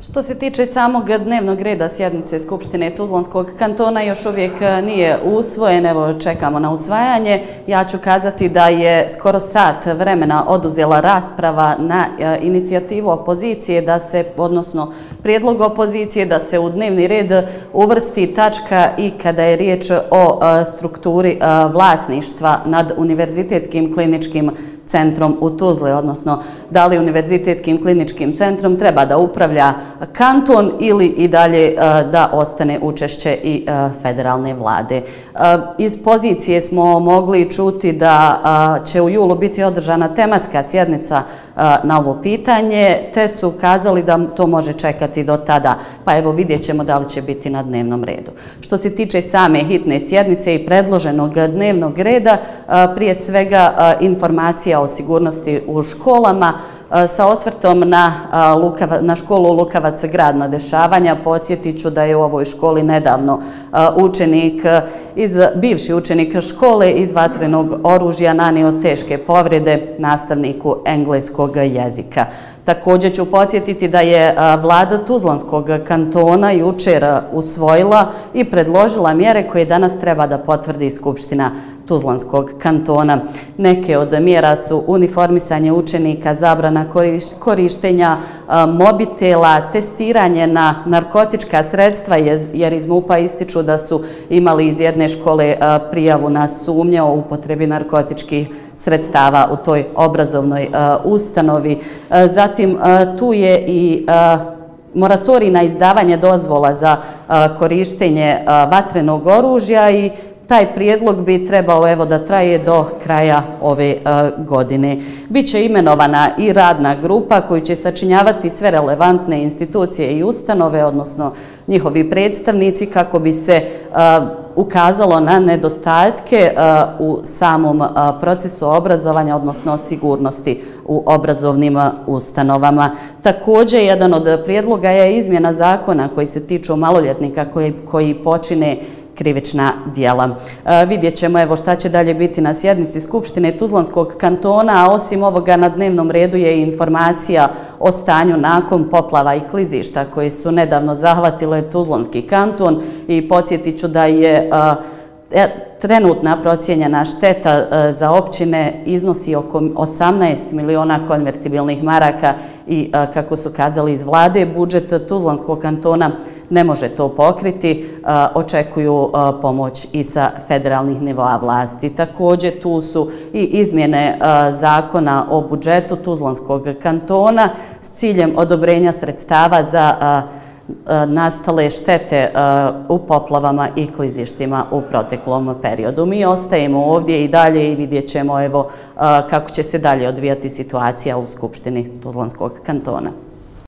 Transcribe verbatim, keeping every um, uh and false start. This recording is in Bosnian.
Što se tiče samog dnevnog reda sjednice Skupštine Tuzlanskog kantona, još uvijek nije usvojen, evo čekamo na usvajanje. Ja ću kazati da je skoro sat vremena oduzela rasprava na inicijativu opozicije da se, odnosno prijedlog opozicije da se u dnevni red uvrsti tačka i kada je riječ o strukturi vlasništva nad Univerzitetskim kliničkim centrom u Tuzli, odnosno da li Univerzitetskim kliničkim centrom treba da upravlja kanton ili i dalje da ostane učešće i federalne vlade. Iz pozicije smo mogli čuti da će u julu biti održana tematska sjednica na ovo pitanje, te su kazali da to može čekati do tada, pa evo vidjet ćemo da li će biti na dnevnom redu. Što se tiče same hitne sjednice i predloženog dnevnog reda, prije svega informacija o sigurnosti u školama, sa osvrtom na, na školu Lukavac gradna dešavanja. Podsjetit ću da je u ovoj školi nedavno učenik, iz, bivši učenik škole iz vatrenog oružja nanio teške povrede nastavniku engleskog jezika. Također ću podsjetiti da je vlada Tuzlanskog kantona jučer usvojila i predložila mjere koje danas treba da potvrdi Skupština Tuzlanskog kantona. Neke od mjera su uniformisanje učenika, zabrana korištenja mobitela, testiranje na narkotička sredstva, jer iz MUP-a ističu da su imali iz jedne škole prijavu na sumnje o upotrebi narkotičkih sredstava u toj obrazovnoj ustanovi. Zatim tu je i moratorij na izdavanje dozvola za korištenje vatrenog oružja i taj prijedlog bi trebao evo da traje do kraja ove godine. Biće imenovana i radna grupa koju će sačinjavati sve relevantne institucije i ustanove, odnosno njihovi predstavnici, kako bi se ukazalo na nedostatke u samom procesu obrazovanja, odnosno sigurnosti u obrazovnim ustanovama. Također, jedan od prijedloga je izmjena zakona koji se tiču maloljetnika koji, koji počine krivična djela. Vidjet ćemo evo šta će dalje biti na sjednici Skupštine Tuzlanskog kantona, a osim ovoga na dnevnom redu je i informacija o stanju nakon poplava i klizišta koji su nedavno zahvatile Tuzlanski kanton i podsjetit ću da je trenutna procijenjena šteta za općine iznosi oko osamnaest miliona konvertibilnih maraka i, kako su kazali iz vlade, budžet Tuzlanskog kantona ne može to pokriti, očekuju pomoć i sa federalnih nivoa vlasti. Također tu su i izmjene zakona o budžetu Tuzlanskog kantona s ciljem odobrenja sredstava za nastale štete u poplavama i klizištima u proteklom periodu. Mi ostajemo ovdje i dalje i vidjet ćemo evo kako će se dalje odvijati situacija u Skupštini Tuzlanskog kantona.